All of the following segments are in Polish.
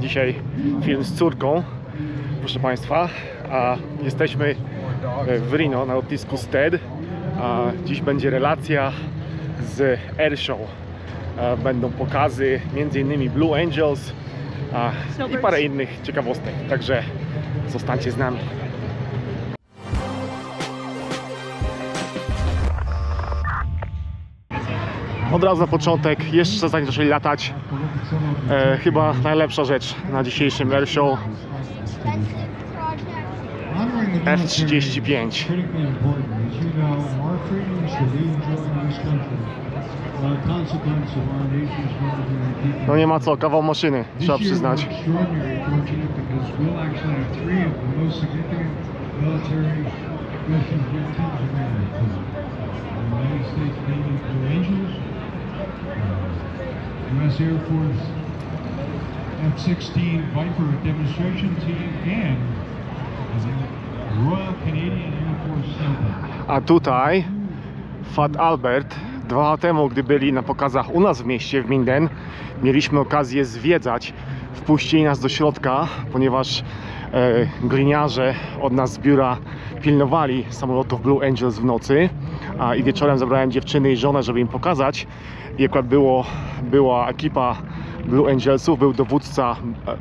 dzisiaj film z córką, proszę Państwa. Jesteśmy w Reno na lotnisku Stead. Dziś będzie relacja z Airshow. Będą pokazy m.in. Blue Angels i parę innych ciekawostek, także zostańcie z nami. Od razu na początek, jeszcze zanim zaczęli latać, chyba najlepsza rzecz na dzisiejszym Airshow, F-35. No nie ma co, kawał maszyny, trzeba przyznać. U.S. Air Force F-16 Viper demonstration team and Royal Canadian Air Force Sniper. A tutaj Fat Albert. 2 lata temu, gdy byli na pokazach u nas w mieście, w Minden, mieliśmy okazję zwiedzać. Wpuścili nas do środka, ponieważ gliniarze od nas z biura pilnowali samolotów Blue Angels w nocy, i wieczorem zabrałem dziewczyny i żonę, żeby im pokazać. I akurat była ekipa Blue Angelsów, był dowódca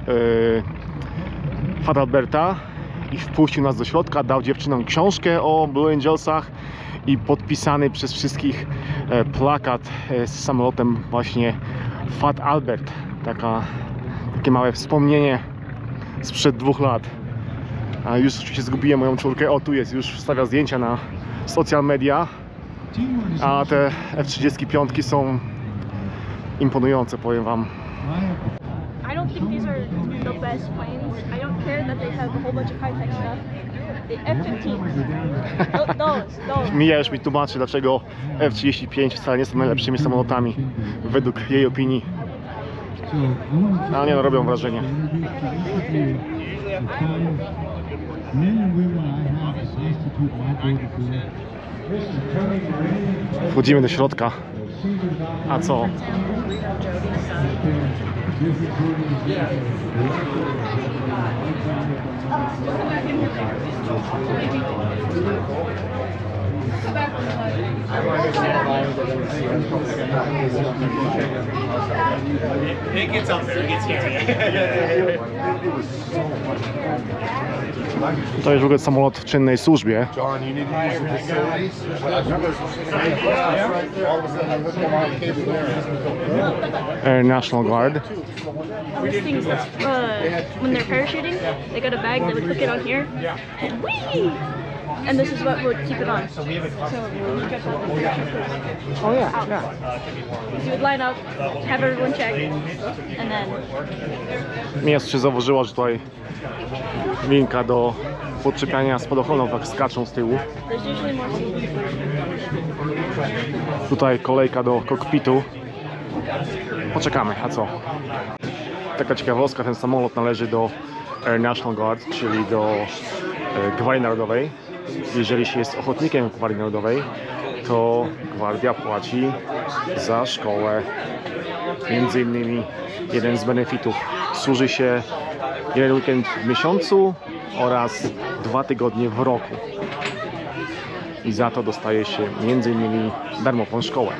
Fat Alberta i wpuścił nas do środka, dał dziewczynom książkę o Blue Angelsach i podpisany przez wszystkich plakat z samolotem właśnie Fat Albert. Takie małe wspomnienie sprzed 2 lat. Już oczywiście zgubiłem moją córkę. O, tu jest, już wstawia zdjęcia na social media. A te F-35 są imponujące, powiem wam. I don't think these are the best planes. I don't care that they have a whole bunch of high-tech stuff. The F-15s, those. Mija już mi tłumaczy, dlaczego F-35 wcale nie są najlepszymi samolotami, według jej opinii. Ale nie, no, robią wrażenie. Wchodzimy do środka. A co? It gets up there, it gets here. To jest w ogóle samolot w czynnej służbie. Air National Guard. These things, when they're parachuting, they got a bag, they would hook it on here, and whee! And this is what would keep it on. So when you get the Oh yeah, yeah. you would line up, have everyone check, and then... Mnie jeszcze zauważyła, że tutaj linka do podczepiania spadochronów, jak skaczą z tyłu. There's usually more seats. Tutaj kolejka do kokpitu. Poczekamy, a co? Taka ciekawostka, ten samolot należy do Air National Guard, czyli do Gwardii Narodowej. Jeżeli się jest ochotnikiem Gwardii Narodowej, to gwardia płaci za szkołę. Między innymi jeden z benefitów: służy się 1 weekend w miesiącu oraz 2 tygodnie w roku. I za to dostaje się między innymi darmową szkołę.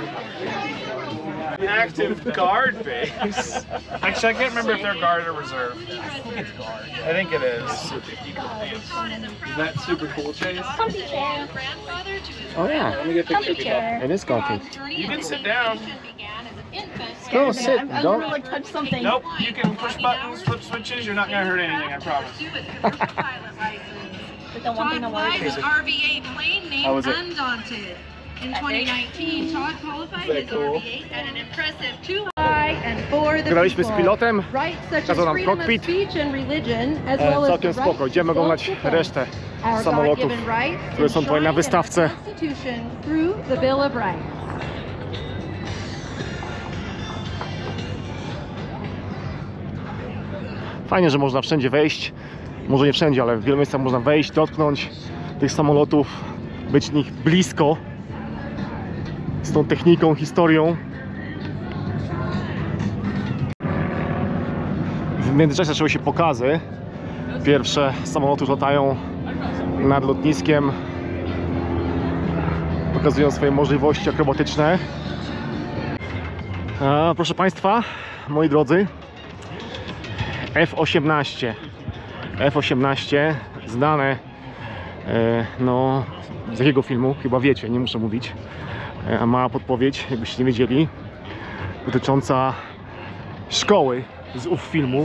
Active guard base. Actually, I can't remember if they're guard or reserve. I think it's guard. I think it is. Is that super cool, Chase? Comfy chair. Oh yeah, Let me get a Comfy picture. chair. it is comfy. You can sit down. Go sit, I'm gonna don't. like touch something. Nope, you can push buttons, flip switches. You're not gonna hurt anything, I promise. But the one thing I Todd wanted flies to an RV-8 plane How was named it? Undaunted. In 2019, Todd qualified his cool? RV-8 at an impressive 2 and for the Graliśmy z people. pilotem, Rights such as kazał nam freedom of cockpit. speech and religion, as well as Całkiem the spoko. right Idziemy to oglądać self-defense. resztę Our samolotów, God-given rights które są tutaj na enshrined in wystawce. our Constitution through the Bill of Rights. Fajnie, że można wszędzie wejść. Może nie wszędzie, ale w wielu miejscach można wejść, dotknąć tych samolotów, być w nich blisko, z tą techniką, historią. W międzyczasie zaczęły się pokazy. Pierwsze samoloty już latają nad lotniskiem. Pokazują swoje możliwości akrobatyczne. Proszę Państwa, moi drodzy, F-18. F-18 znane, no, z jakiego filmu? Chyba wiecie, nie muszę mówić. A mała podpowiedź, jakbyście nie wiedzieli, dotycząca szkoły z ów filmu.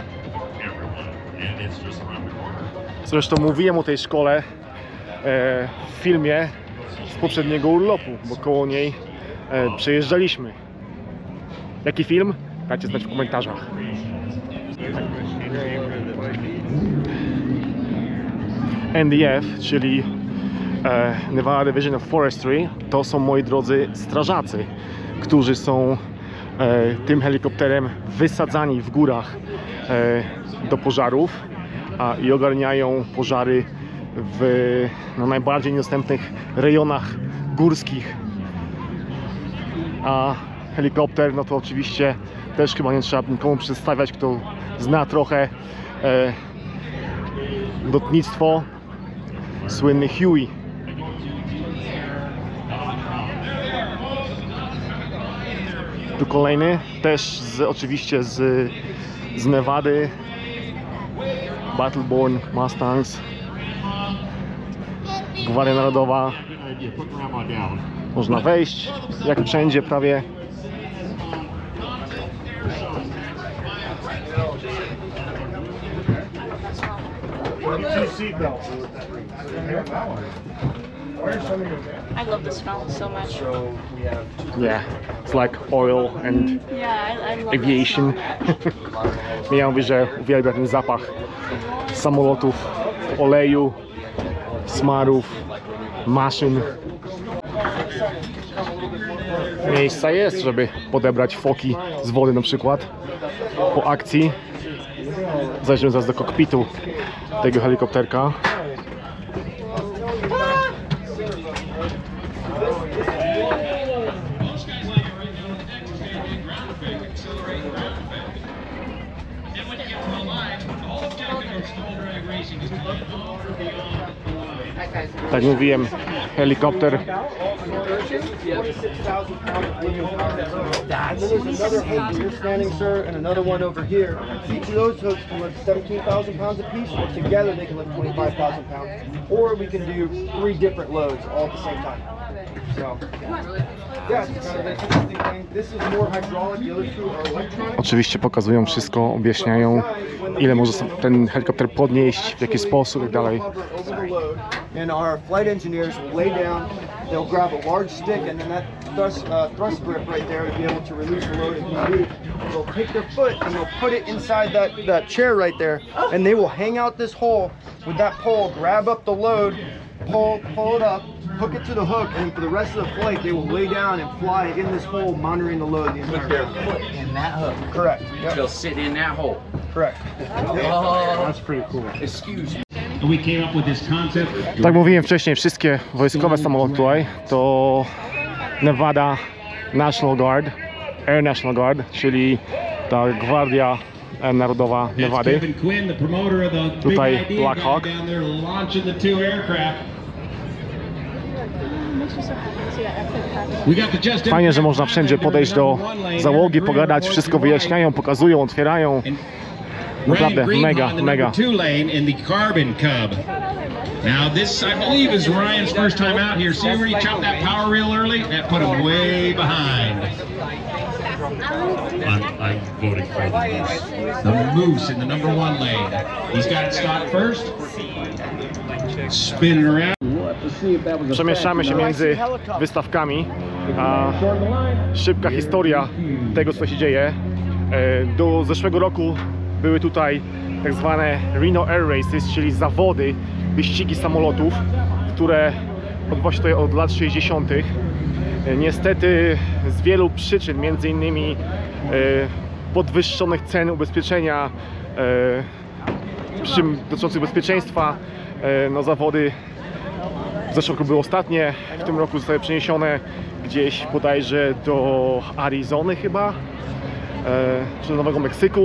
Zresztą mówiłem o tej szkole w filmie z poprzedniego urlopu, bo koło niej przejeżdżaliśmy. Jaki film? Dajcie znać w komentarzach. NDF, czyli Nevada Division of Forestry, to są, moi drodzy, strażacy, którzy są tym helikopterem wysadzani w górach do pożarów i ogarniają pożary w najbardziej niedostępnych rejonach górskich. A helikopter, no to oczywiście też chyba nie trzeba nikomu przedstawiać, kto zna trochę lotnictwo, słynny Huey. Tu kolejny, też oczywiście z Nevady, Battleborn Mustangs, Gwardia Narodowa. Można wejść, jak wszędzie prawie. I love the smell so much. Yeah, it's like oil and Yeah, I love aviation. Ja mówię, że uwielbia ten zapach samolotów, oleju, smarów, maszyn. Miejsca jest, żeby podebrać foki z wody na przykład po akcji. Zajrzymy zaraz do kokpitu tego helikopterka. Tak mówiłem, helikopter. And then there's another hook where you're standing, sir, and another one over here. Each of those hooks can lift 17,000 pounds apiece, or together they can lift 25,000 pounds. Or we can do 3 different loads all at the same time. So, yeah, it's kind of an interesting thing. This is more hydraulic, the other two are electronic. Oczywiście pokazują wszystko, objaśniają, ile może ten helikopter podnieść, w jaki sposób i tak dalej. And our flight engineers will lay down, they'll grab a large stick and then that thrust grip right there to be able to release the load if need be. They'll take their foot and they'll put it inside that chair right there, and they will hang out this hole with that pole, grab up the load, pull it up, hook it to the hook, and for the rest of the flight they will lay down and fly in this hole, monitoring the load the entire Put their time. foot in that hook. Correct. Yep. They'll sit in that hole. Correct. That's pretty cool. Excuse me. We came up with this concept. Tak mówiłem wcześniej, wszystkie wojskowe samoloty tutaj to Nevada National Guard, Air National Guard, czyli ta Gwardia Narodowa Nevady. Kevin Quinn, the promoter of the Tutaj Big Idea Black guy Hawk. down there launching the 2 aircraft. Makes me so happy to see that. That's like happy. We got the just Fajnie, że można wszędzie podejść do załogi, pogadać, wszystko wyjaśniają, pokazują, otwierają. Naprawdę mega, mega. 2 lane in the Carbon Cub. Now this, I believe, is Ryan's first time out here. See where he chopped that power reel early? That put him way behind. I'm voting for the Moose in the number 1 lane. He's got it stopped first. Spinning around. Przemieszczamy się między wystawkami. Szybka historia tego, co się dzieje. Do zeszłego roku były tutaj tak zwane Reno Air Races, czyli zawody, wyścigi samolotów, które odbywa się tutaj od lat 60. Niestety z wielu przyczyn, między innymi podwyższonych cen ubezpieczenia, przyczyn dotyczących bezpieczeństwa, no zawody w zeszłym roku były ostatnie, w tym roku zostały przeniesione gdzieś bodajże do Arizony chyba, czy do Nowego Meksyku. W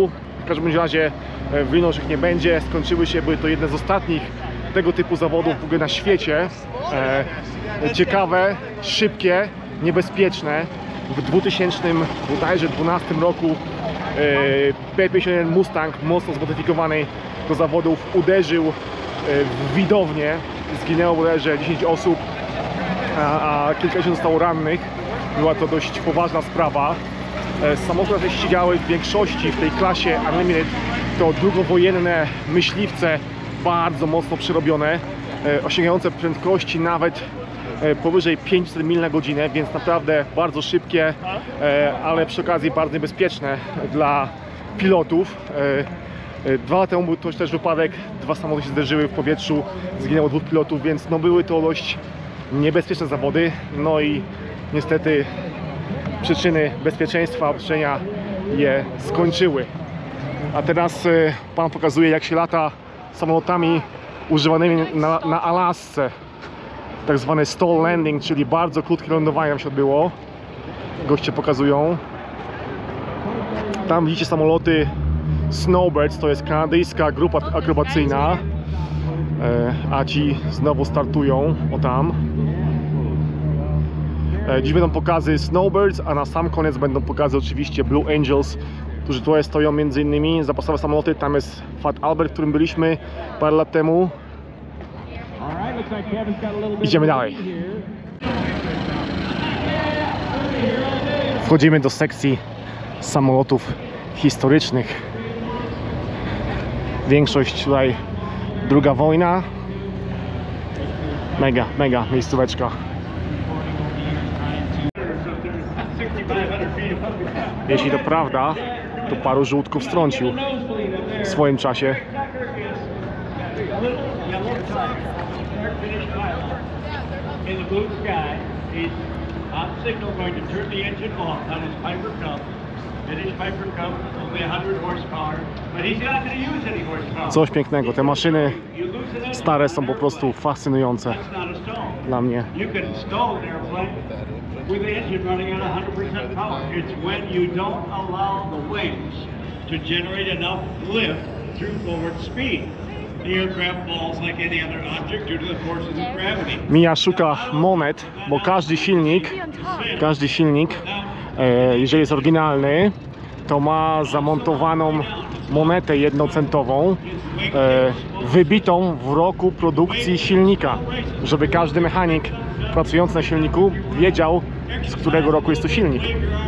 każdym razie w Reno już ich nie będzie, skończyły się, były to jedne z ostatnich tego typu zawodów w ogóle na świecie. Ciekawe, szybkie, niebezpieczne. W 2012 roku P51 Mustang, mocno zmodyfikowany do zawodów, uderzył w widownię. Zginęło bodajże 10 osób, a kilkadziesiąt zostało rannych. Była to dość poważna sprawa. Samochody, które ścigały w większości w tej klasie Unlimited, to drugowojenne myśliwce, bardzo mocno przerobione, osiągające prędkości nawet powyżej 500 mil na godzinę, więc naprawdę bardzo szybkie, ale przy okazji bardzo niebezpieczne dla pilotów. 2 lata temu był to też wypadek, 2 samoloty się zderzyły w powietrzu, zginęło 2 pilotów, więc no były to dość niebezpieczne zawody. No i niestety przyczyny bezpieczeństwa obciążenia je skończyły. A teraz pan pokazuje, jak się lata samolotami używanymi na Alasce. Tak zwane stall landing, czyli bardzo krótkie lądowanie się odbyło. Goście pokazują. Tam widzicie samoloty Snowbirds, to jest kanadyjska grupa akrobacyjna. A ci znowu startują, o tam. Dziś będą pokazy Snowbirds, a na sam koniec będą pokazy oczywiście Blue Angels, którzy tutaj stoją między innymi zapasowe samoloty. Tam jest Fat Albert, w którym byliśmy parę lat temu. Idziemy dalej. Wchodzimy do sekcji samolotów historycznych. Większość tutaj II wojna. Mega miejscóweczka. Jeśli to prawda, to paru żółtków strącił w swoim czasie. In the blue sky, he's on signal going to turn the engine off on his Piper Cub. British Piper Cub, only 100 horsepower, but he's not going to use any horsepower. Coś pięknego. Te maszyny stare są po prostu fascynujące dla mnie. You can stall an airplane with the engine running at 100% power. It's when you don't allow the wings to generate enough lift through forward speed. The aircraft falls like any other object due to the forces of gravity. Mija szuka monet, bo każdy silnik, jeżeli jest oryginalny, to ma zamontowaną monetę jednocentową, wybitą w roku produkcji silnika, żeby każdy mechanik pracujący na silniku wiedział, z którego roku jest to silnik.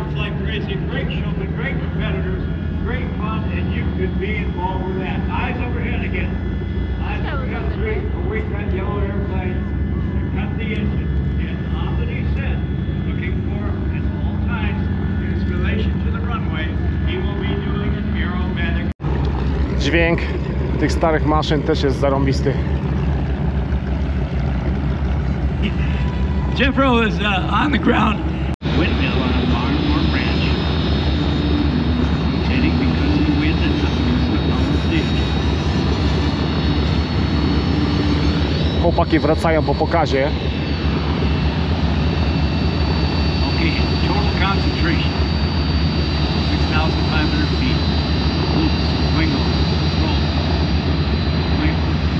Dźwięk tych starych maszyn też jest zarąbisty. Jeffro is on the ground. Windmill on a farm or ranch. Rotating because of the wind and the Chłopaki wracają po pokazie. Okay, total concentration. 6,500 feet. Loops, wing over, roll. Wing.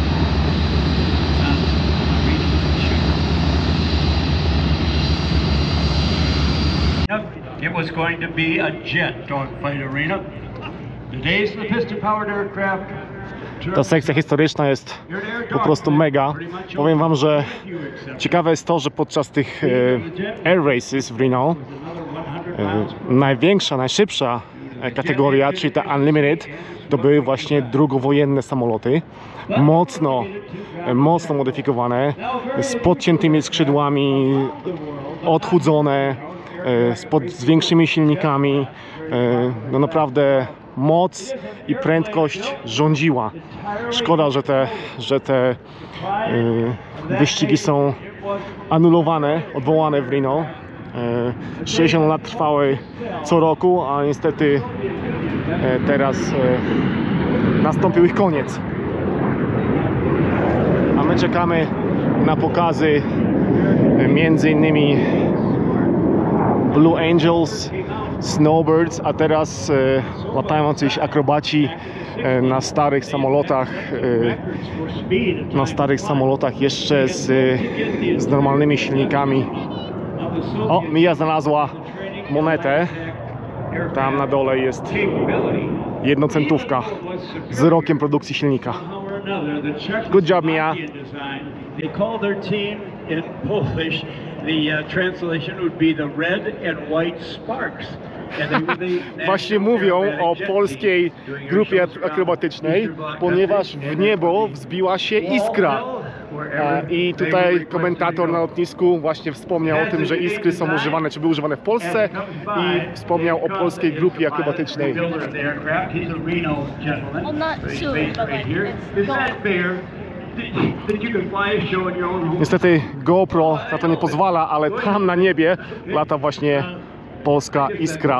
It was going to be a jet dogfight arena. Today's the piston-powered aircraft. Ta sekcja historyczna jest po prostu mega. Powiem wam, że ciekawe jest to, że podczas tych Air Races w Reno największa, najszybsza kategoria, czyli ta Unlimited, to były właśnie drugowojenne samoloty. Mocno modyfikowane, z podciętymi skrzydłami, odchudzone, z większymi silnikami. No naprawdę moc i prędkość rządziła. Szkoda, że te wyścigi są anulowane, odwołane w Reno. 60 lat trwały co roku, a niestety teraz nastąpił ich koniec. A my czekamy na pokazy między innymi Blue Angels, snowbirds, a teraz latają jacyś akrobaci na starych samolotach, jeszcze z normalnymi silnikami. O, Mija znalazła monetę. Tam na dole jest jednocentówka z rokiem produkcji silnika. Good job, Mia. They call their team in Polish, the translation would be the red and white sparks. Właśnie mówią o polskiej grupie akrobatycznej, ponieważ w niebo wzbiła się iskra. I tutaj komentator na lotnisku właśnie wspomniał o tym, że iskry są używane, czy były używane w Polsce, i wspomniał o polskiej grupie akrobatycznej. Niestety GoPro na to nie pozwala, ale tam na niebie lata właśnie polska iskra.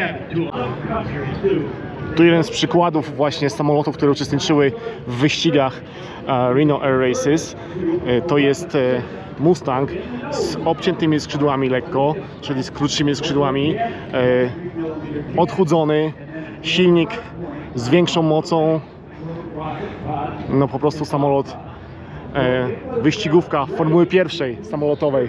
Tu jeden z przykładów właśnie samolotów, które uczestniczyły w wyścigach Reno Air Races. To jest Mustang z obciętymi skrzydłami lekko, czyli z krótszymi skrzydłami, odchudzony, silnik z większą mocą. No po prostu samolot, wyścigówka Formuły pierwszej samolotowej.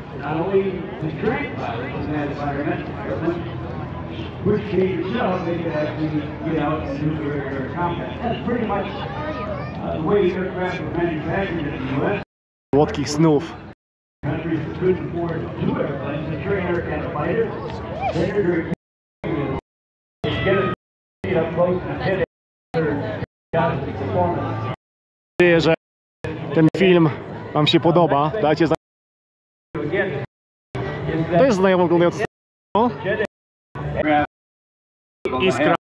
Słodkich snów. Mam nadzieję, że ten film wam się podoba. Dajcie znać. To jest znajomo oglądający. Iskra.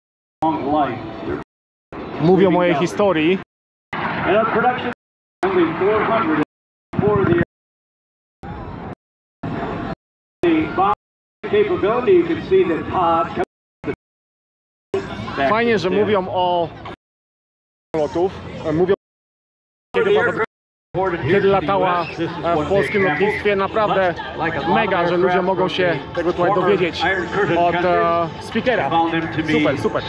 Mówią o mojej historii. Fajnie, że mówią o samolotów. Mówią, kiedy latała w polskim lotnictwie. Naprawdę mega, że ludzie mogą się tego tutaj dowiedzieć od speakera. Super, super.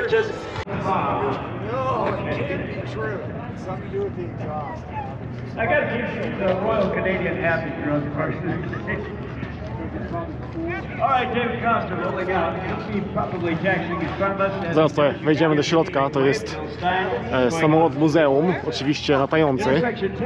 I gotta keep the Royal Canadian happy throughout the first. All right, David Costa rolling out. You'll see probably taxiing in front of us. Zaraz tutaj wejdziemy do środka. To jest samolot muzeum, oczywiście latający.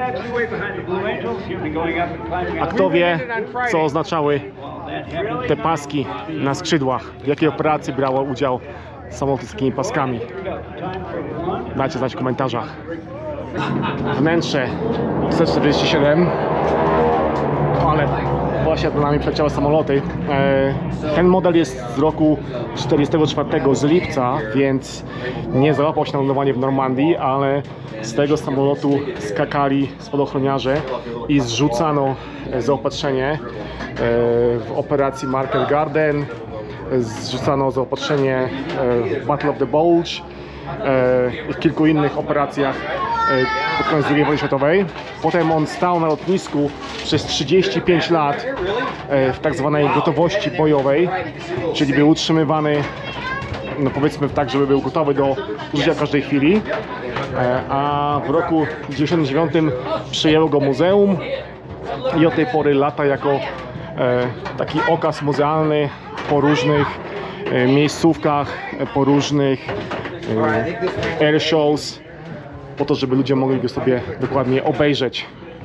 A kto wie, co oznaczały te paski na skrzydłach? W jakiej operacji brało udział samolot z takimi paskami? Dajcie znać w komentarzach. Wnętrze C-47, ale właśnie nad nami przeleciały samoloty. Ten model jest z roku 1944, z lipca, więc nie załapał się na lądowanie w Normandii, ale z tego samolotu skakali spadochroniarze i zrzucano zaopatrzenie w operacji Market Garden, zrzucano zaopatrzenie w Battle of the Bulge i w kilku innych operacjach pod koniec II wojny światowej. Potem on stał na lotnisku przez 35 lat w tak zwanej gotowości bojowej, czyli był utrzymywany, no powiedzmy tak, żeby był gotowy do użycia w każdej chwili. A w roku 1999 przyjęło go muzeum i od tej pory lata jako taki okaz muzealny po różnych miejscówkach, po różnych air shows, po to, żeby ludzie mogli go sobie dokładnie obejrzeć.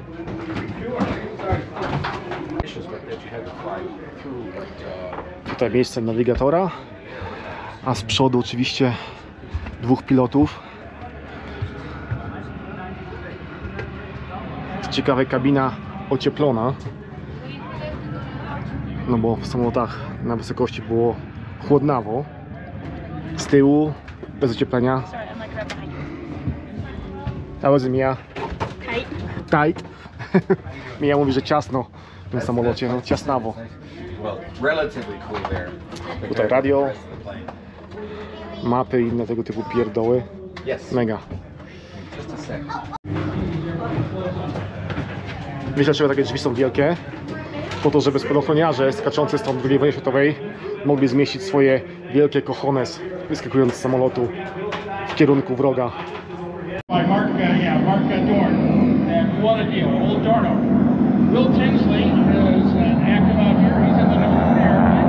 Tutaj miejsce nawigatora, a z przodu oczywiście dwóch pilotów. Ciekawe, kabina ocieplona, no bo w samolotach na wysokości było chłodnawo. Z tyłu bez ocieplenia. That was Mia. Tight. Mia mówi, że ciasno w tym samolocie, no ciasnawo. Tutaj radio, mapy i inne tego typu pierdoły. Mega. Wiesz, dlaczego takie drzwi są wielkie? Po to, żeby spadochroniarze skaczący stąd w II wojnie światowej mogli zmieścić swoje wielkie cojones, wyskakując z samolotu w kierunku wroga. By Mark Dorn. And what a deal, old Dorno. Will Tinsley is active out here. He's in the number 1 airplane.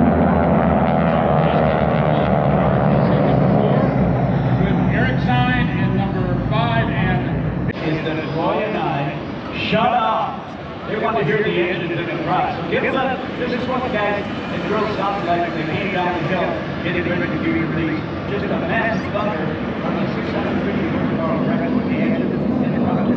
He's in number 4 with Eric Stein in number 5 and instead of Roy and I, shut up. They want to hear the engines in the truck. So give them, this is what the guys and girls sound like they came down the hill, getting ready to be released. Just a massive thunder from the 650 horsepower record with the engines in the truck.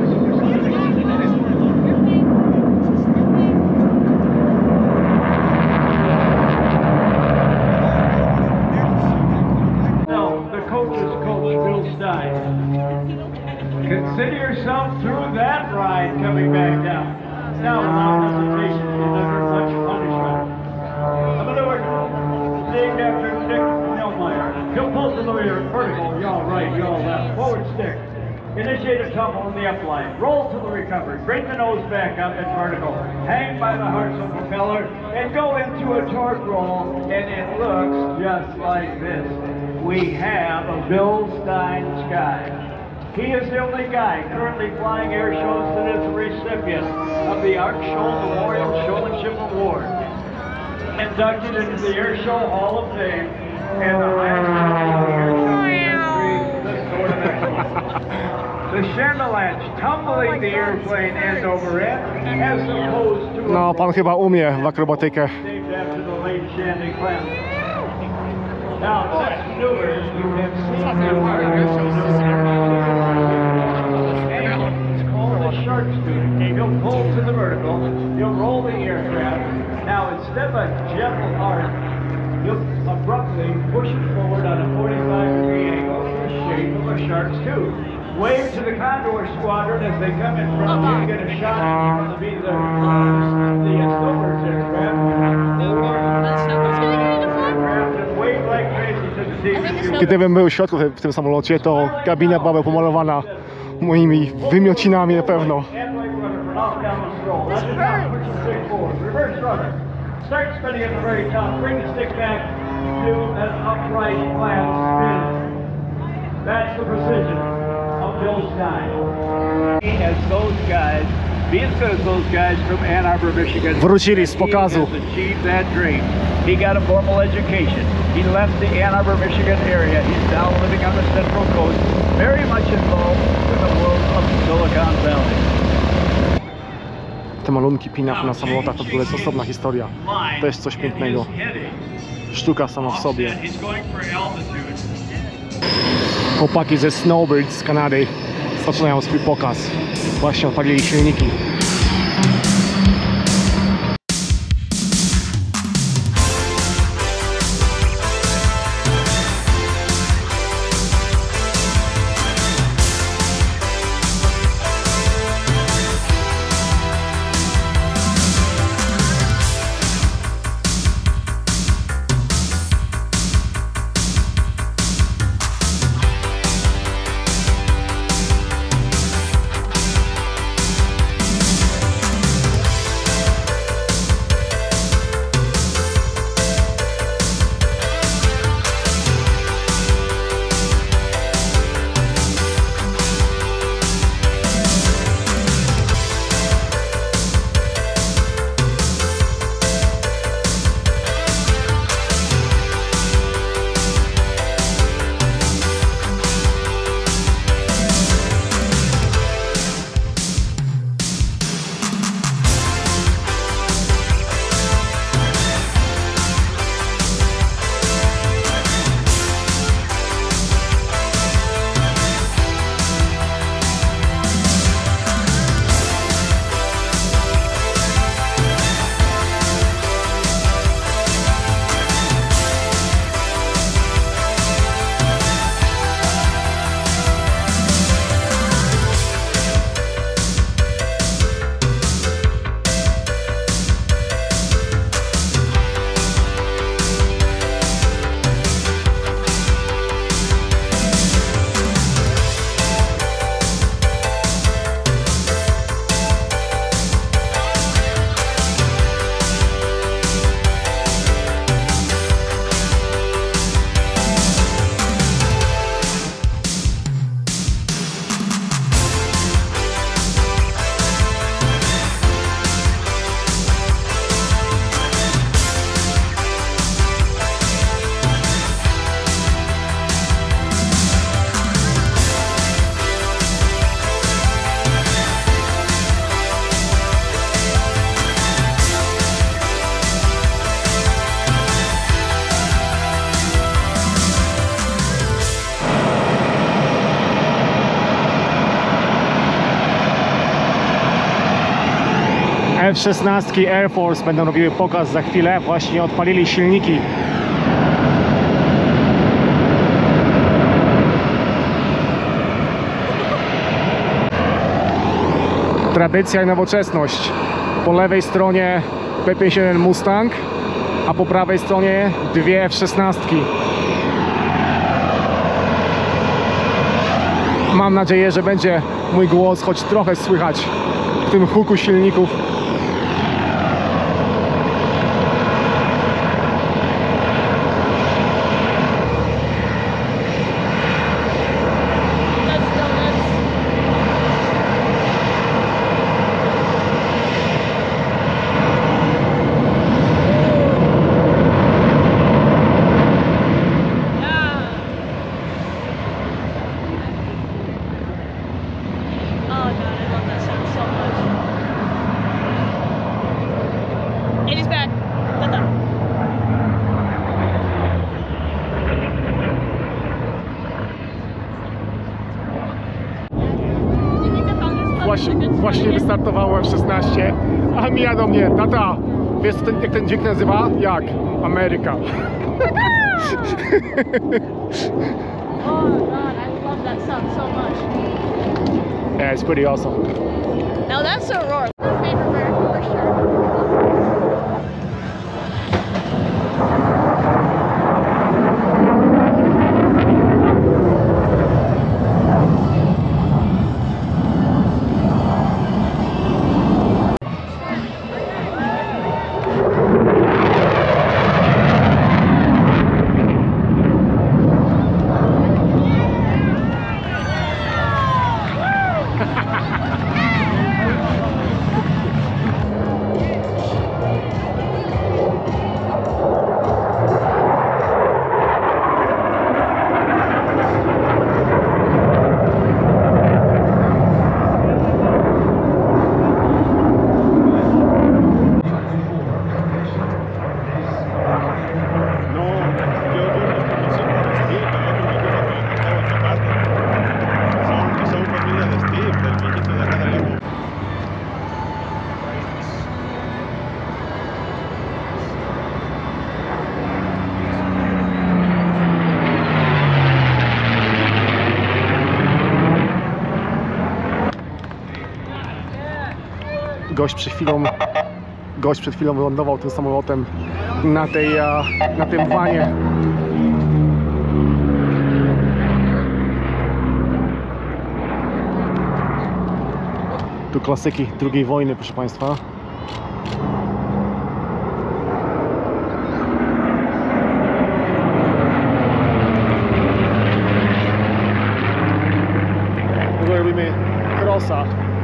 Consider yourself through that ride coming back down. Now, without hesitation, you're under much punishment. I'm going to dig after Dick Nillmeyer. He'll pull to the rear, vertical, yaw right, yaw left, forward stick. Initiate a tumble in the upline. Roll to the recovery. Bring the nose back up and vertical. Hang by the horizontal propeller and go into a torque roll, and it looks just like this. We have a Bill Stein Sky. He is the only guy currently flying air shows that is a recipient of the Art Show Memorial Showmanship Award. Inducted into the Air Show Hall of Fame and the highest air show industry, the Sword of Excellence. The Chandelanche tumbling the airplane end over end as opposed to No, pan chyba umie w akrobatykę. named after the late Shandy Clem. Now, this maneuver, you have seen the it's called the shark student. You'll pull to the vertical, you'll roll the aircraft. Now, instead of a gentle arc, you'll abruptly push it forward on a 45-degree angle in the shape of a shark's tooth. Wave to the Condor Squadron as they come in front of you to get a shot of either the Snowbirds aircraft and wave like crazy to the team. Gdybym był w środku w tym samolocie, to kabina byłaby pomalowana moimi wymiocinami na pewno. Start spinning at the very top. Bring the stick back to an upright flat spin. That's the precision of Bill Stein. As those guys, be as good as those guys from Ann Arbor, Michigan. Wrócili z pokazu. He has achieved that dream. He got a formal education. He left the Ann Arbor, Michigan area. He's now living on the Central Coast, very much involved in the world of Silicon Valley. Te malunki pin-up na samolotach to w ogóle jest osobna historia. To jest coś pięknego. Sztuka sama w sobie. Chłopaki ze Snowbirds z Kanady zaczynają swój pokaz. Właśnie odpalili silniki. F-16 Air Force będą robiły pokaz za chwilę. Właśnie odpalili silniki. Tradycja i nowoczesność. Po lewej stronie P-51 Mustang, a po prawej stronie dwie F-16. Mam nadzieję, że będzie mój głos choć trochę słychać w tym huku silników. Właśnie wystartowało F-16, a mija do mnie: tata, wiesz jak ten dźwięk nazywa? Jak? Ameryka. Oh god, I love that sound so much. Yeah, it's pretty awesome. Now that's a roar. Favorite bird for sure. Gość przed chwilą wylądował tym samolotem na tym wanie. Tu klasyki II wojny, proszę Państwa. Robimy crossa.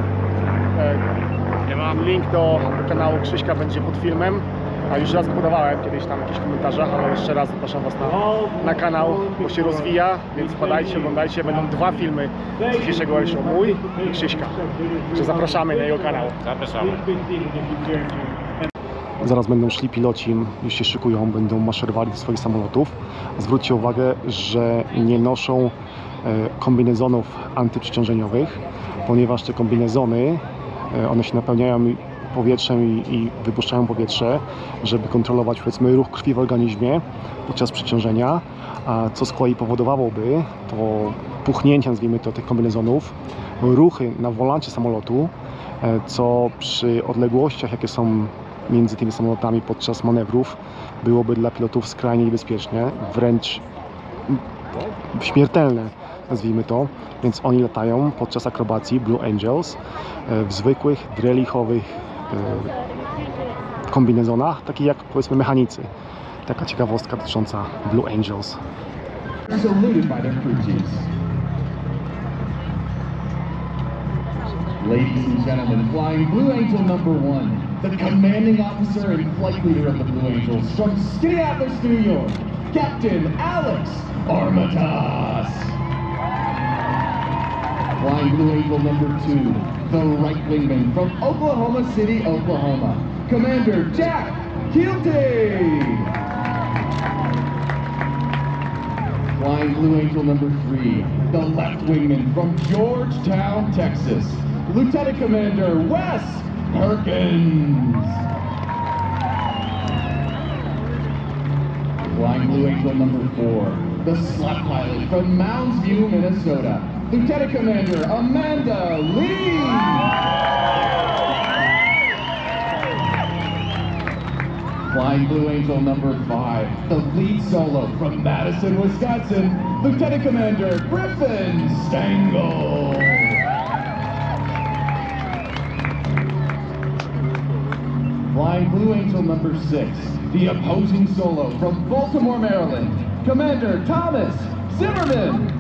Link do kanału Krzyśka będzie pod filmem, a już raz go podawałem kiedyś tam w jakichś komentarzach, ale jeszcze raz zapraszam Was na kanał, bo się rozwija, więc wpadajcie, oglądajcie. Będą dwa filmy z dzisiejszego airshow, mój i Krzyśka. Także zapraszamy na jego kanał. Zapraszamy. Zaraz będą szli piloci, już się szykują, będą maszerowali do swoich samolotów. Zwróćcie uwagę, że nie noszą kombinezonów antyprzeciążeniowych, ponieważ te kombinezony one się napełniają powietrzem i wypuszczają powietrze, żeby kontrolować, powiedzmy, ruch krwi w organizmie podczas przeciążenia, a co z kolei powodowałoby to puchnięcie, nazwijmy to, tych kombinezonów, ruchy na wolancie samolotu, co przy odległościach, jakie są między tymi samolotami podczas manewrów, byłoby dla pilotów skrajnie niebezpieczne, wręcz śmiertelne, nazwijmy to, więc oni latają podczas akrobacji Blue Angels w zwykłych, drelichowych kombinezonach, takich jak, powiedzmy, mechanicy. Taka ciekawostka dotycząca Blue Angels. Ladies and gentlemen, flying Blue Angel number 1, the commanding officer and flight leader of the Blue Angels from Skiathos, New York, Captain Alex Armatas. Flying Blue Angel number 2, the right wingman from Oklahoma City, Oklahoma, Commander Jack Keelty. Flying Blue Angel number 3, the left wingman from Georgetown, Texas, Lieutenant Commander Wes Perkins. Flying Blue Angel number 4, the slot pilot from Mounds View, Minnesota, Lieutenant Commander Amanda Lee. Flying Blue Angel number 5, the lead solo from Madison, Wisconsin, Lieutenant Commander Griffin Stengel. Flying Blue Angel number 6, the opposing solo from Baltimore, Maryland, Commander Thomas Zimmerman.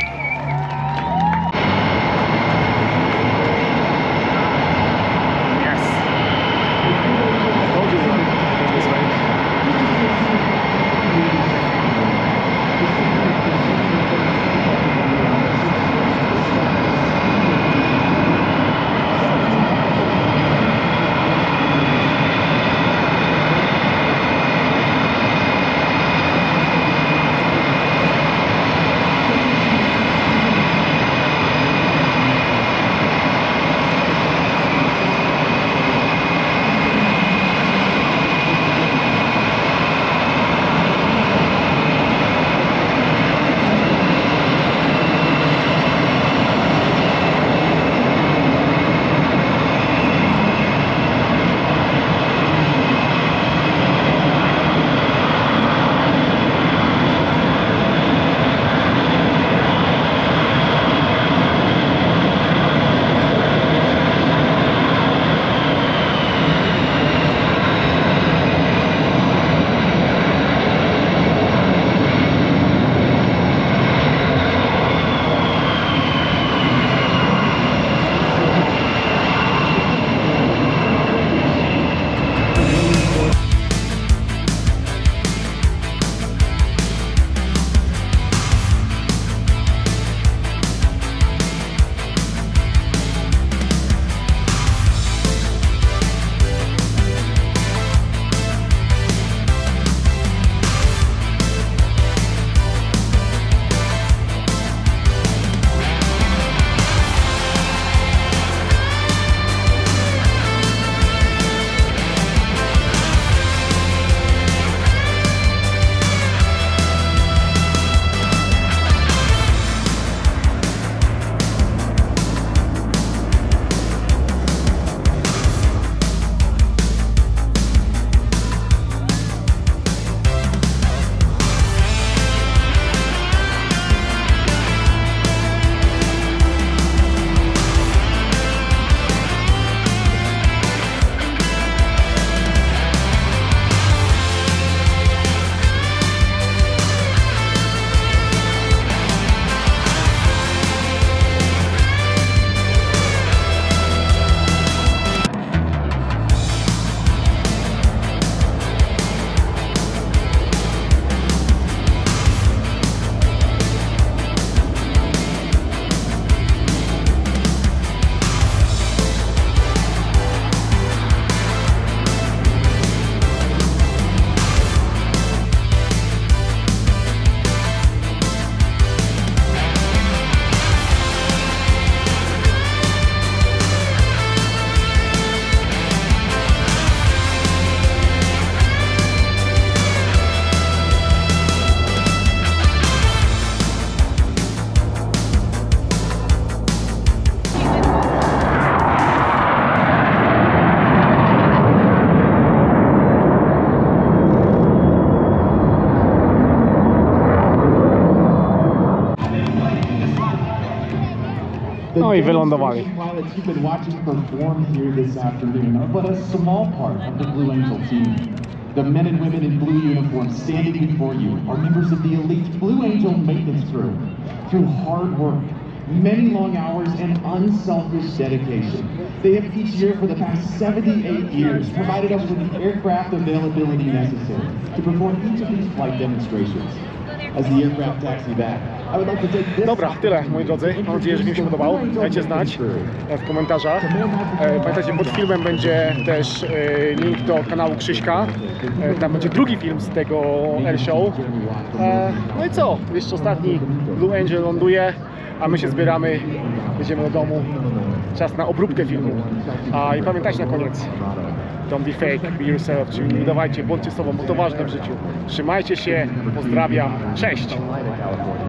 No i wylądowali. Pilots you've been watching perform here this afternoon are but a small part of the Blue Angel team. The men and women in blue uniforms standing before you are members of the elite Blue Angel maintenance crew. Through hard work, many long hours, and unselfish dedication, they have each year for the past 78 years provided us with the aircraft availability necessary to perform each of these flight demonstrations. As the aircraft taxi back, I would like to take this... Dobra, tyle moi drodzy. Mam nadzieję, że film się podobał. Dajcie znać w komentarzach. Pamiętajcie, pod filmem będzie też link do kanału Krzyśka. Tam będzie drugi film z tego Air Show. No i co? Jeszcze ostatni Blue Angel ląduje. a my się zbieramy, jedziemy do domu. Czas na obróbkę filmu. I pamiętajcie na koniec, don't be fake, be yourself, czyli nie udawajcie, bądźcie sobą, bo to ważne w życiu. Trzymajcie się, pozdrawiam, cześć!